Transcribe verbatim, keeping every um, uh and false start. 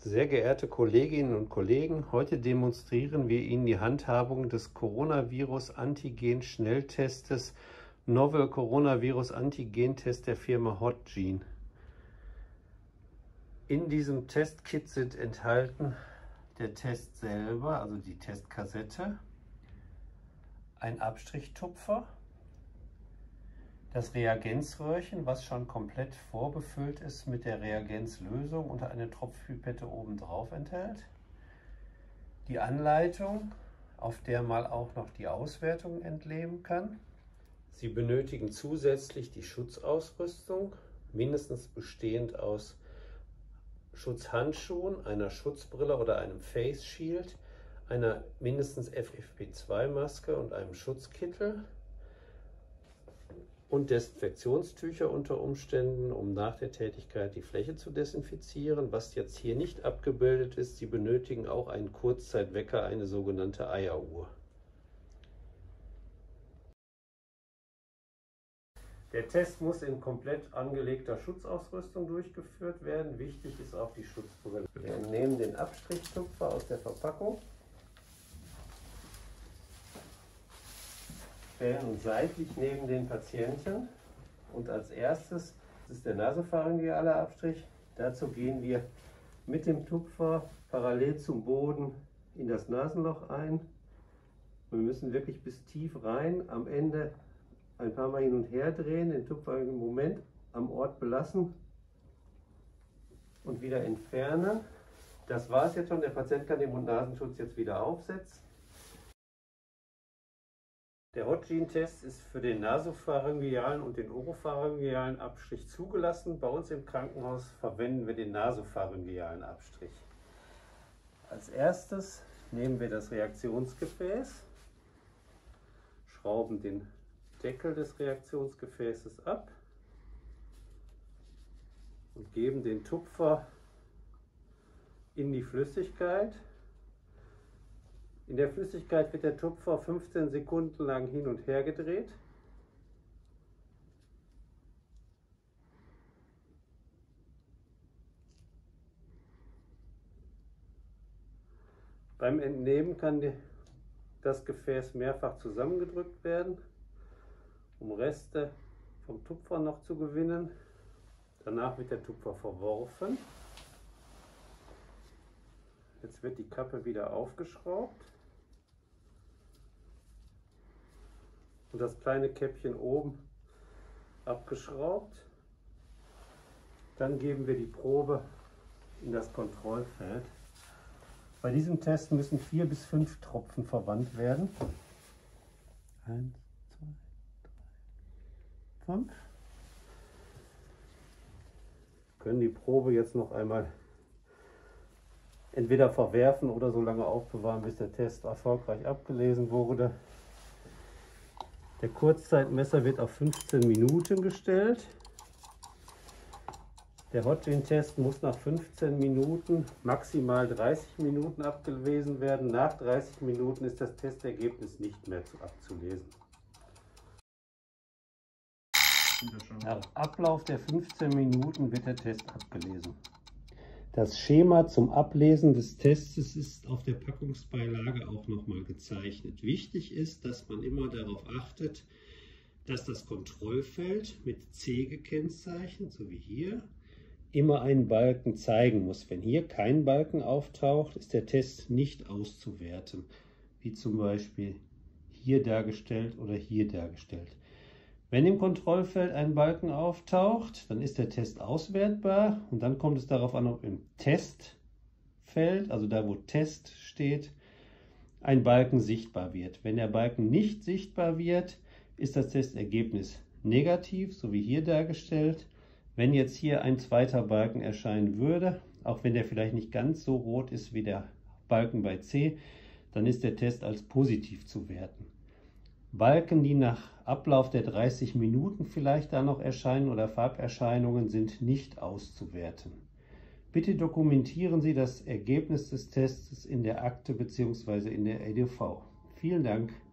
Sehr geehrte Kolleginnen und Kollegen, heute demonstrieren wir Ihnen die Handhabung des Coronavirus-Antigen-Schnelltestes Novel Coronavirus Antigen-Test der Firma Hotgene. In diesem Testkit sind enthalten der Test selber, also die Testkassette, ein Abstrichtupfer, das Reagenzröhrchen, was schon komplett vorbefüllt ist mit der Reagenzlösung und eine Tropfpipette oben drauf enthält. Die Anleitung, auf der man auch noch die Auswertung entnehmen kann. Sie benötigen zusätzlich die Schutzausrüstung, mindestens bestehend aus Schutzhandschuhen, einer Schutzbrille oder einem Face Shield, einer mindestens F F P zwei Maske und einem Schutzkittel und Desinfektionstücher unter Umständen, um nach der Tätigkeit die Fläche zu desinfizieren. Was jetzt hier nicht abgebildet ist, Sie benötigen auch einen Kurzzeitwecker, eine sogenannte Eieruhr. Der Test muss in komplett angelegter Schutzausrüstung durchgeführt werden. Wichtig ist auch die Schutzbrille. Wir entnehmen den Abstrichtupfer aus der Verpackung, stellen uns seitlich neben den Patienten und als erstes ist der nasopharyngeale Abstrich. Dazu gehen wir mit dem Tupfer parallel zum Boden in das Nasenloch ein. Wir müssen wirklich bis tief rein, am Ende ein paar Mal hin und her drehen, den Tupfer im Moment am Ort belassen und wieder entfernen. Das war es jetzt schon, der Patient kann den Mund-Nasenschutz jetzt wieder aufsetzen. Der Hotgene-Test ist für den nasopharyngealen und den oropharyngealen Abstrich zugelassen. Bei uns im Krankenhaus verwenden wir den nasopharyngealen Abstrich. Als erstes nehmen wir das Reaktionsgefäß, schrauben den Deckel des Reaktionsgefäßes ab und geben den Tupfer in die Flüssigkeit. In der Flüssigkeit wird der Tupfer fünfzehn Sekunden lang hin und her gedreht. Beim Entnehmen kann die, das Gefäß mehrfach zusammengedrückt werden, um Reste vom Tupfer noch zu gewinnen. Danach wird der Tupfer verworfen. Jetzt wird die Kappe wieder aufgeschraubt und das kleine Käppchen oben abgeschraubt. Dann geben wir die Probe in das Kontrollfeld. Bei diesem Test müssen vier bis fünf Tropfen verwandt werden. Eins, zwei, drei, fünf. Wir können die Probe jetzt noch einmal entweder verwerfen oder so lange aufbewahren, bis der Test erfolgreich abgelesen wurde. Der Kurzzeitmesser wird auf fünfzehn Minuten gestellt. Der Hotgene-Test muss nach fünfzehn Minuten, maximal dreißig Minuten abgelesen werden. Nach dreißig Minuten ist das Testergebnis nicht mehr zu abzulesen. Nach Ablauf der fünfzehn Minuten wird der Test abgelesen. Das Schema zum Ablesen des Tests ist auf der Packungsbeilage auch nochmal gezeichnet. Wichtig ist, dass man immer darauf achtet, dass das Kontrollfeld mit C gekennzeichnet, so wie hier, immer einen Balken zeigen muss. Wenn hier kein Balken auftaucht, ist der Test nicht auszuwerten, wie zum Beispiel hier dargestellt oder hier dargestellt. Wenn im Kontrollfeld ein Balken auftaucht, dann ist der Test auswertbar und dann kommt es darauf an, ob im Testfeld, also da wo Test steht, ein Balken sichtbar wird. Wenn der Balken nicht sichtbar wird, ist das Testergebnis negativ, so wie hier dargestellt. Wenn jetzt hier ein zweiter Balken erscheinen würde, auch wenn der vielleicht nicht ganz so rot ist wie der Balken bei C, dann ist der Test als positiv zu werten. Balken, die nach Ablauf der dreißig Minuten vielleicht da noch erscheinen oder Farberscheinungen, sind nicht auszuwerten. Bitte dokumentieren Sie das Ergebnis des Tests in der Akte bzw. in der E D V. Vielen Dank.